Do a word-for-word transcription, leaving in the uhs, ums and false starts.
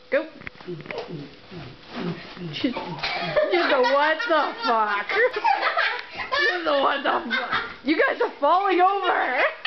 Go. You know what the fuck? You know what the fuck? You guys are falling over.